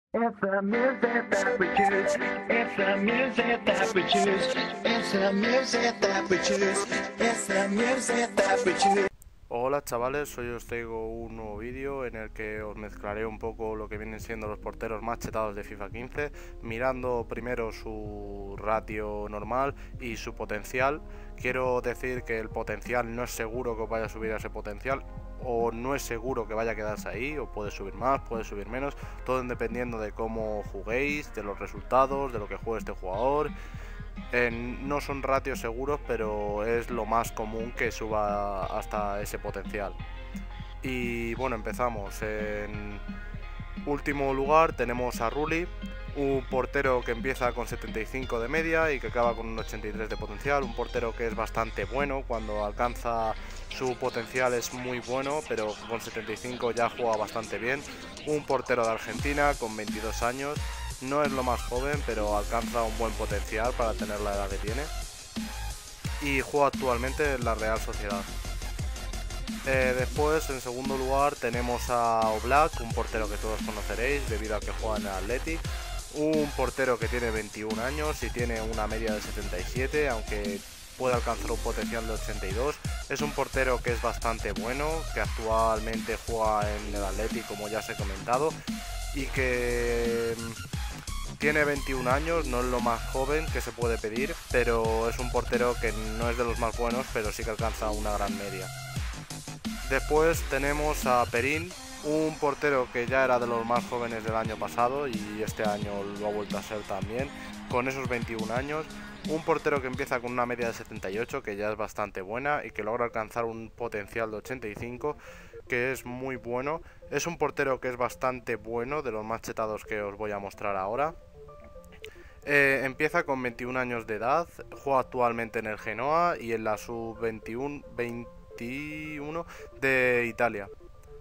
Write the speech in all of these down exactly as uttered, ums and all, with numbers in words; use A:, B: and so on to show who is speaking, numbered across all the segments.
A: It's the music that we choose. It's the music that we choose. It's the music that we choose. It's the music that we choose.
B: Hola chavales, hoy os traigo un nuevo vídeo en el que os mezclaré un poco lo que vienen siendo los porteros más chetados de FIFA quince, mirando primero su ratio normal y su potencial. Quiero decir que el potencial no es seguro que os vaya a subir a ese potencial, o no es seguro que vaya a quedarse ahí, o puede subir más, puede subir menos, todo dependiendo de cómo juguéis, de los resultados, de lo que juegue este jugador. Eh, no son ratios seguros, pero es lo más común que suba hasta ese potencial. Y bueno, empezamos. En último lugar tenemos a Rulli, un portero que empieza con setenta y cinco de media y que acaba con un ochenta y tres de potencial. Un portero que es bastante bueno, cuando alcanza su potencial es muy bueno, pero con setenta y cinco ya juega bastante bien. Un portero de Argentina con veintidós años. No es lo más joven, pero alcanza un buen potencial para tener la edad que tiene. Y juega actualmente en la Real Sociedad. Eh, después, en segundo lugar, tenemos a Oblak, un portero que todos conoceréis debido a que juega en el Athletic. Un portero que tiene veintiún años y tiene una media de setenta y siete, aunque puede alcanzar un potencial de ochenta y dos. Es un portero que es bastante bueno, que actualmente juega en el Athletic, como ya os he comentado, y que tiene veintiún años, no es lo más joven que se puede pedir, pero es un portero que no es de los más buenos, pero sí que alcanza una gran media. Después tenemos a Perín, un portero que ya era de los más jóvenes del año pasado y este año lo ha vuelto a ser también, con esos veintiún años. Un portero que empieza con una media de setenta y ocho, que ya es bastante buena, y que logra alcanzar un potencial de ochenta y cinco, que es muy bueno. Es un portero que es bastante bueno, de los más chetados que os voy a mostrar ahora. Eh, empieza con veintiún años de edad, juega actualmente en el Genoa y en la sub veintiuno, veintiuno de Italia.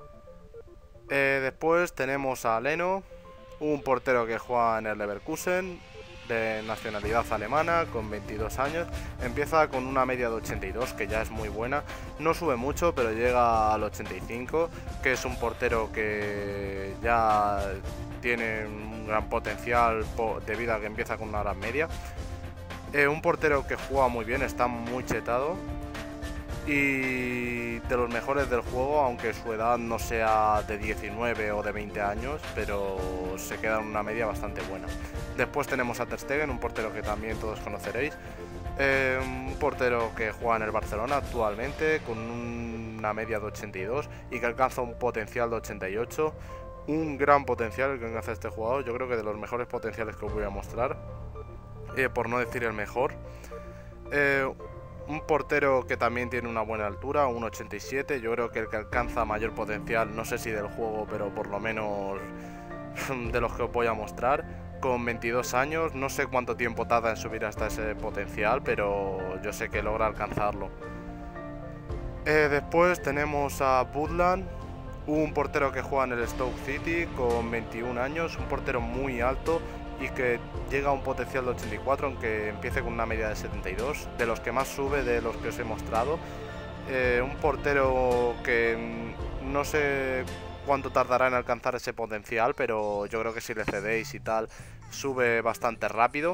B: Eh, después tenemos a Leno, un portero que juega en el Leverkusen, de nacionalidad alemana, con veintidós años. Empieza con una media de ochenta y dos, que ya es muy buena. No sube mucho, pero llega al ochenta y cinco, que es un portero que ya tiene un gran potencial debido a que empieza con una gran media. Eh, un portero que juega muy bien, está muy chetado y de los mejores del juego, aunque su edad no sea de diecinueve o de veinte años, pero se queda en una media bastante buena. Después tenemos a Ter Stegen, un portero que también todos conoceréis, eh, un portero que juega en el Barcelona actualmente con una media de ochenta y dos y que alcanza un potencial de ochenta y ocho. Un gran potencial el que alcanza este jugador, yo creo que de los mejores potenciales que os voy a mostrar, eh, por no decir el mejor. Eh, un portero que también tiene una buena altura, un ochenta y siete. Yo creo que el que alcanza mayor potencial, no sé si del juego, pero por lo menos de los que os voy a mostrar, con veintidós años. No sé cuánto tiempo tarda en subir hasta ese potencial, pero yo sé que logra alcanzarlo. Eh, después tenemos a Butland, un portero que juega en el Stoke City con veintiún años, un portero muy alto y que llega a un potencial de ochenta y cuatro, aunque empiece con una media de setenta y dos, de los que más sube de los que os he mostrado. Eh, un portero que no sé cuánto tardará en alcanzar ese potencial, pero yo creo que si le cedéis y tal, sube bastante rápido.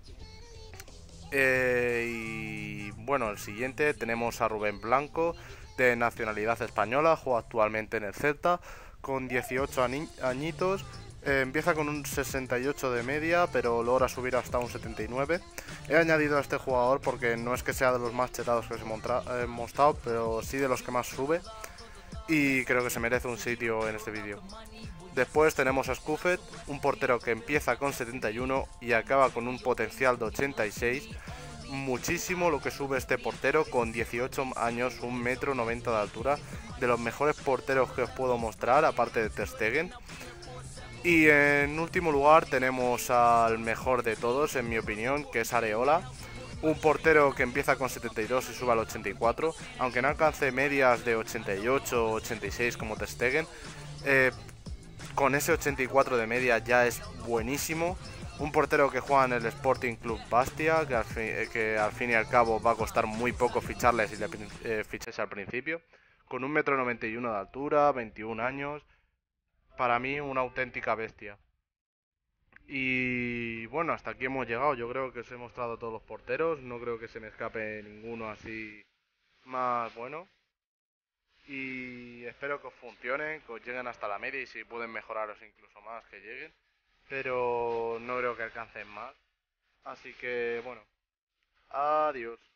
B: Eh, y bueno, el siguiente tenemos a Rubén Blanco, de nacionalidad española, juega actualmente en el Celta, con dieciocho añitos. Eh, empieza con un sesenta y ocho de media, pero logra subir hasta un setenta y nueve. He añadido a este jugador porque no es que sea de los más chetados que os he mostrado, pero sí de los que más sube, y creo que se merece un sitio en este vídeo. Después tenemos a Scuffet, un portero que empieza con setenta y uno y acaba con un potencial de ochenta y seis. Muchísimo lo que sube este portero con dieciocho años, un metro noventa de altura, de los mejores porteros que os puedo mostrar, aparte de Ter Stegen. Y en último lugar tenemos al mejor de todos, en mi opinión, que es Areola, un portero que empieza con setenta y dos y sube al ochenta y cuatro, aunque no alcance medias de ochenta y ocho o ochenta y seis como Ter Stegen. Eh, con ese ochenta y cuatro de media ya es buenísimo. Un portero que juega en el Sporting Club Bastia, que al fin, que al fin y al cabo va a costar muy poco ficharle si le eh, fiches al principio. Con un metro noventa y uno de altura, veintiún años. Para mí una auténtica bestia. Y bueno, hasta aquí hemos llegado. Yo creo que os he mostrado todos los porteros. No creo que se me escape ninguno así más bueno. Y espero que os funcionen, que os lleguen hasta la media y si pueden mejoraros incluso más que lleguen. Pero no creo que alcancen más. Así que bueno, adiós.